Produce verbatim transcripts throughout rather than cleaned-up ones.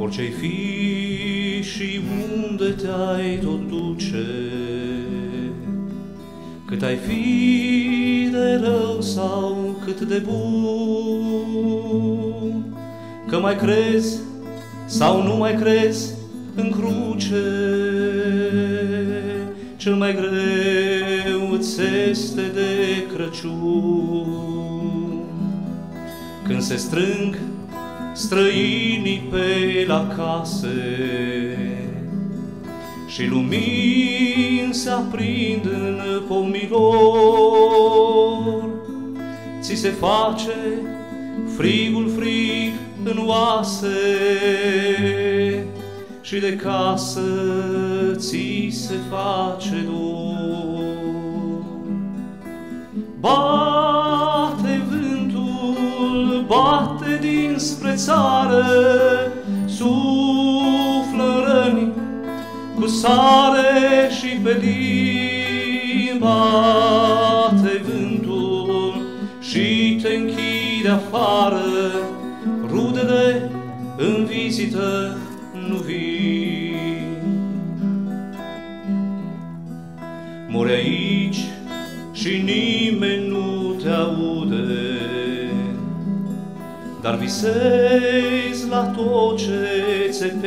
Orice-ai fi și unde te-ai tot duce, cât ai fi de rău sau cât de bun, că mai crezi sau nu mai crezi în cruce, cel mai greu îți este de Crăciun. Când se strâng străinii pe la case și lumini se aprind în pomii lor, ți se face frigul frig în oase și de casă ți se face dor. Bate vântul, bate dinspre țară, suflă răni cu sare și pe limbi. Bate vântul și te închide afară, rudele în vizită nu vin. Mori aici și nimeni nu te aude, dar visezi la tot ce ți-e pe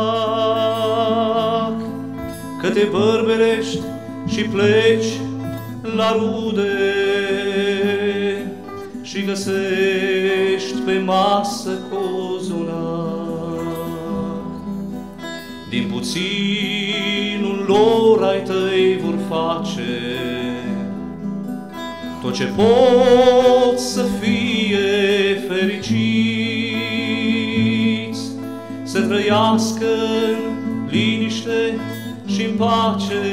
plac, că te bărberești și pleci la rude și găsești pe masă cozonac. Din puținul lor ai tăi vor face tot ce pot să fie fericiți, să trăiască în liniște și în pace,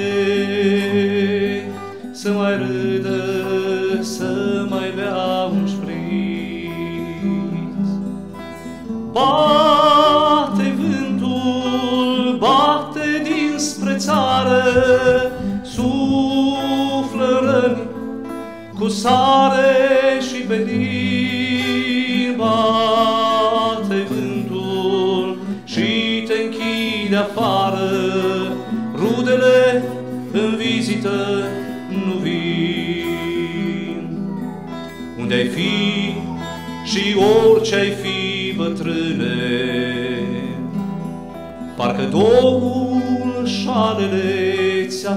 să mai râdă, să mai bea un șpriț. Bate vântul, bate dinspre țară, suflă răni cu sare și pe limbi. Bate vântul și te închide afară, rudele în vizită nu vin. Unde ai fi și orice ai fi, bătrâne, parcă Domnul șalele ți-a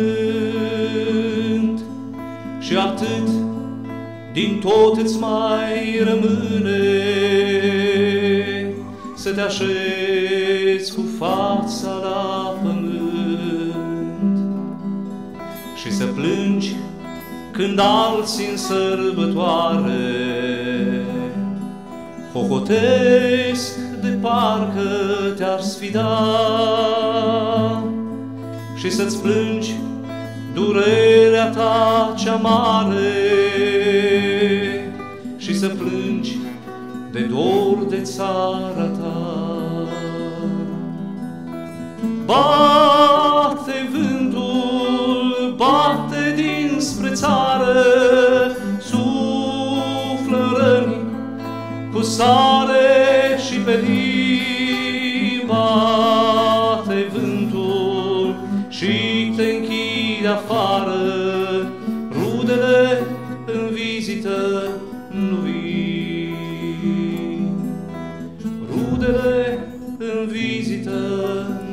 frânt și atât din tot îți mai rămâne, să te așezi cu fața la pământ și să plângi când alții în sărbătoare hohotesc de parcă te-ar sfida, și să-ți plângi durerea ta cea mare și să plângi de dor de țara ta. Bate vântul, bate dinspre țară, suflă răni cu sare și pe limbi. Bate vântul și te închide afară, rudele în vizită nu vin. Rudele în vizită